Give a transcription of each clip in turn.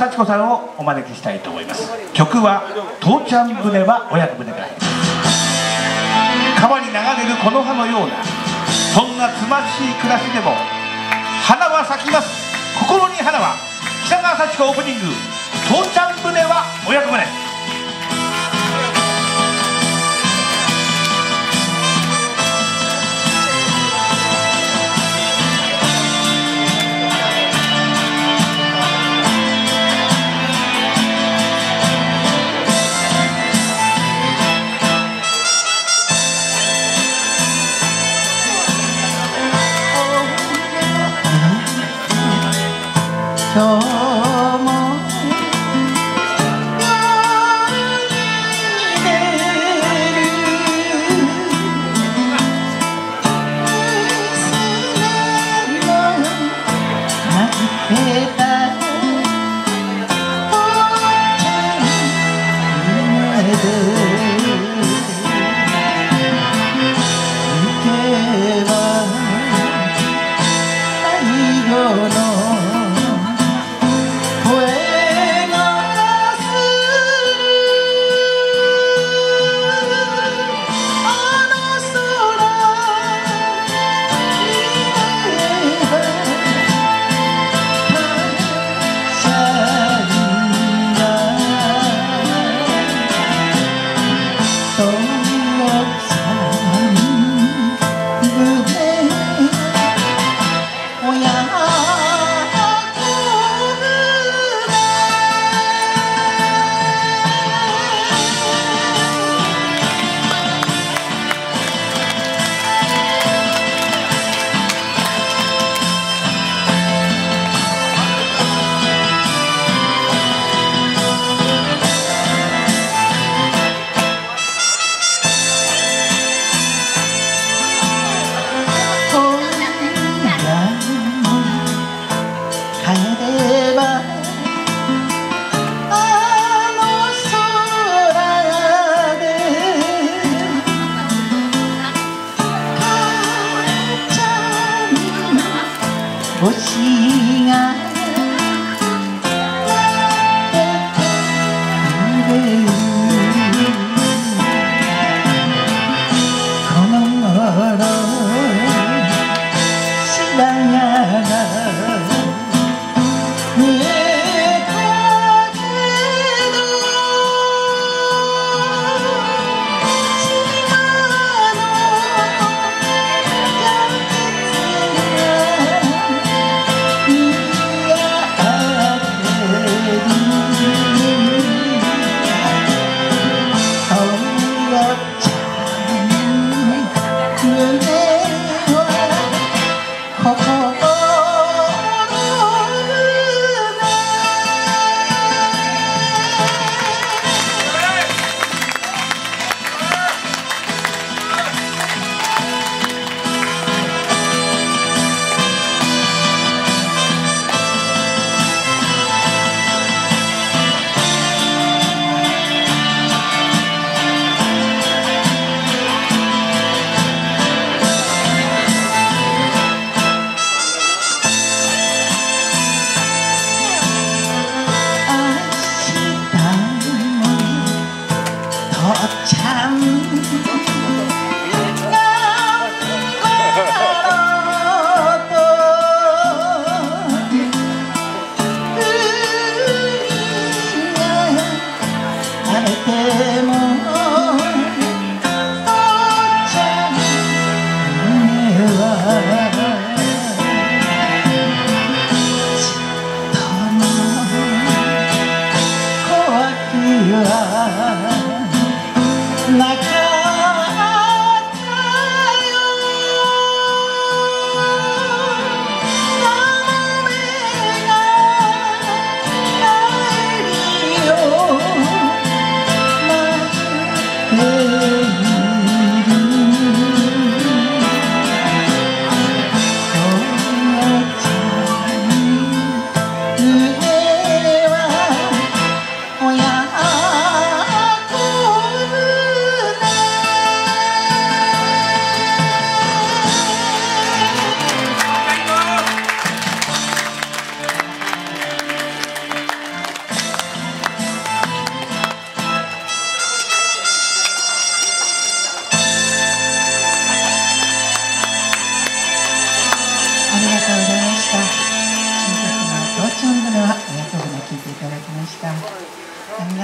幸子さんをお招きしたいと思います。曲は「父ちゃん船は親子船かへ」。川に流れるこの葉のような、そんなつましい暮らしでも花は咲きます。心に花は。北川幸子オープニング「父ちゃん船は親子船」。 今日も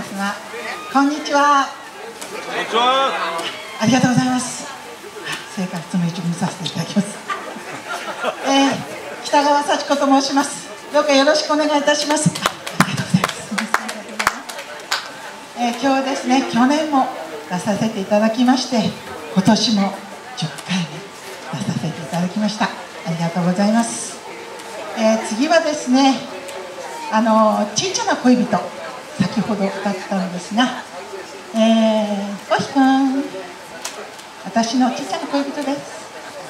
ですが、こんにちは。 こんにちは。 ありがとうございます。生活の一部にさせていただきます。北川幸子と申します。どうかよろしくお願いいたします。ありがとうございます。今日ですね、去年も出させていただきまして、今年も10回目出させていただきました。ありがとうございます。次はですね、ちっちゃな恋人、先ほど歌ったのですが、コヒ君、私のちっちゃな恋人です。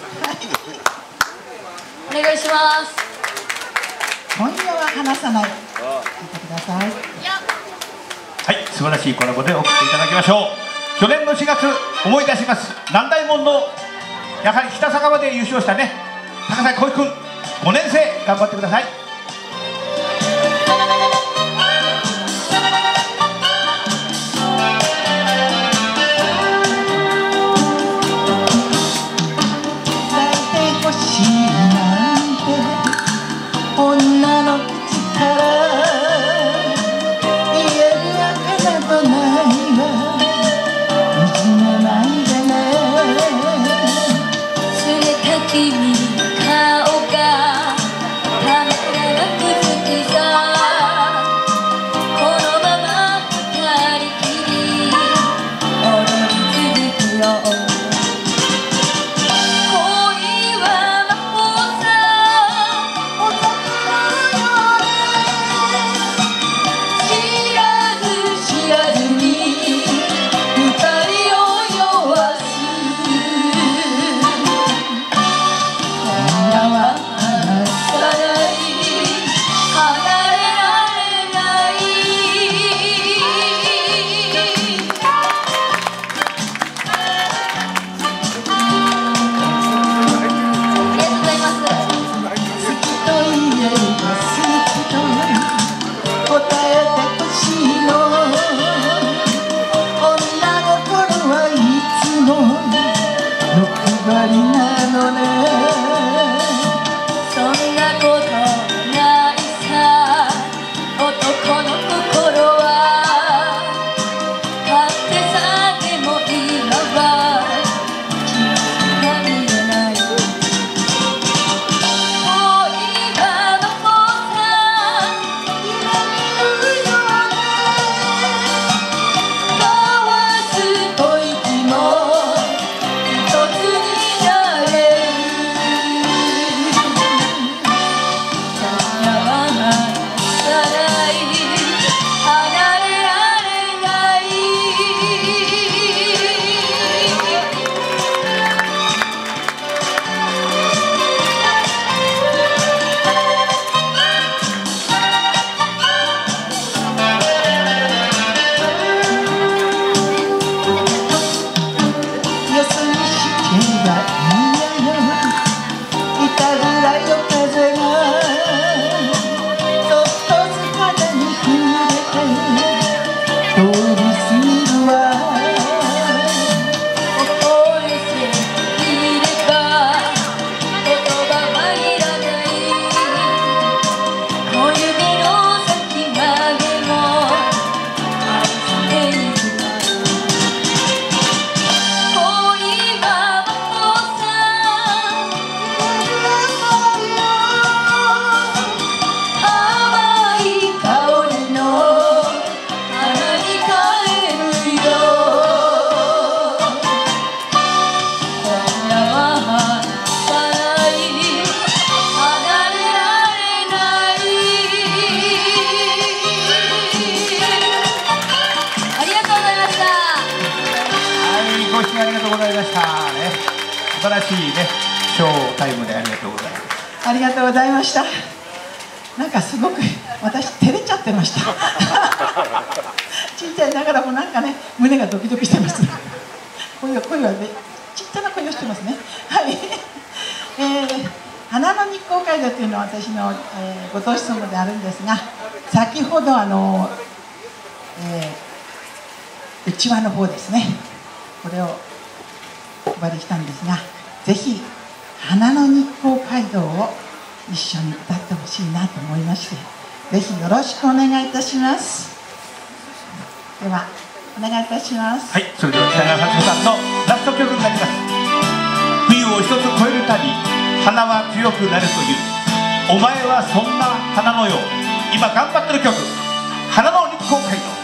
お願いします。 今夜は話さない。聞いてください。 はい、素晴らしいコラボで送っていただきましょう。去年の4月、思い出します。南大門のやはり北酒場で優勝したね、高崎浩一君、5年生、頑張ってください。 女の口から言えるわけなどないわ、いじめないでね。 連れた君の顔がためらなく好きさ、このまま二人きり踊り続くよ。 ありがとうございましたね。素晴らしいね、ショータイムでありがとうございます。 ありがとうございました。なんかすごく私照れちゃってました。ちっちゃいながらもなんかね、胸がドキドキしてます。声はね、ちっちゃな声をしてますね。はい。花の日光街道というのは私の、ご当地ソングであるんですが、先ほどうちわの方ですね、これをお配りしたんですが、ぜひ花の日光街道を一緒に歌ってほしいなと思いまして、ぜひよろしくお願いいたします。 ではお願いいたします。 はい、それでは北川幸子さんのラスト曲になります。冬を一つ越えるたび花は強くなるという、お前はそんな花のよう。今頑張ってる曲、花の日光街道。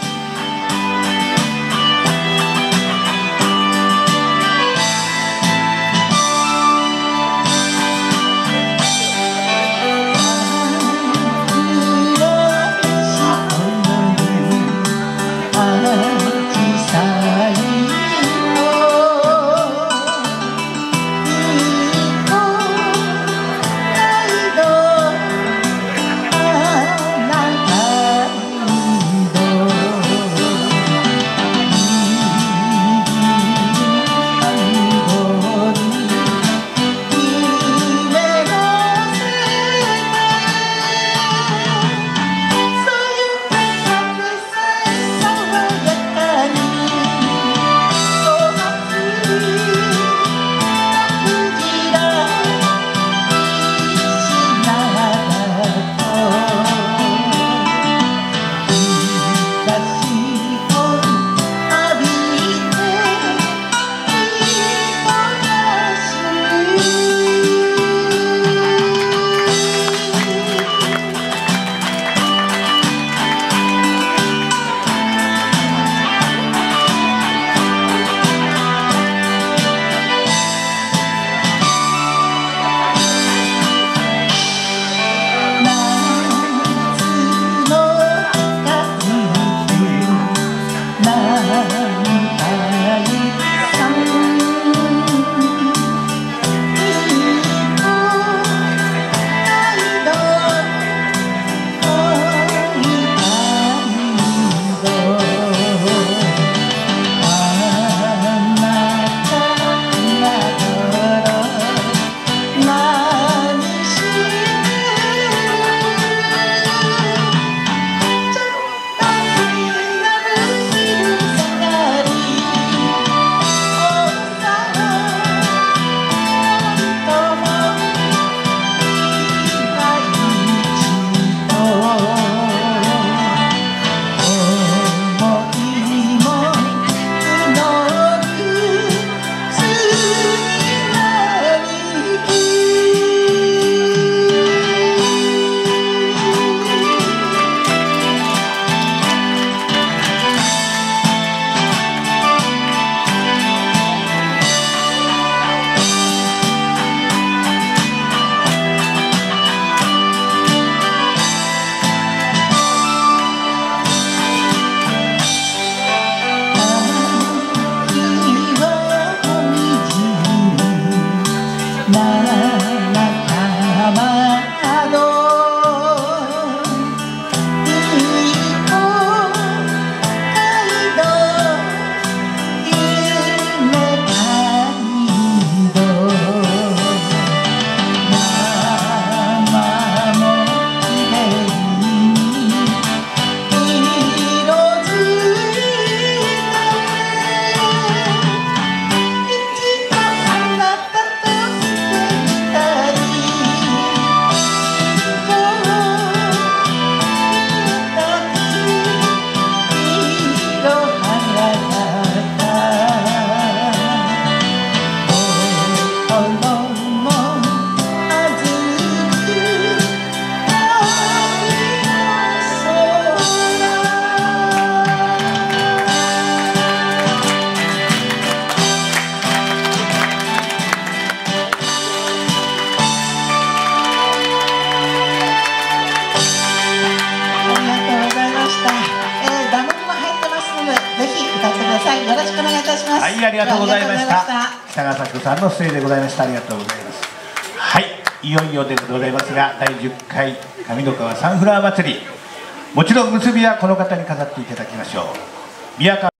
よろしくお願いいたします。 はい、ありがとうございました。北川咲子さんの出演でございました。ありがとうございます。はい、いよいよでございますが、第10回上三川サンフラワー祭り、もちろん結びはこの方に飾っていただきましょう。宮川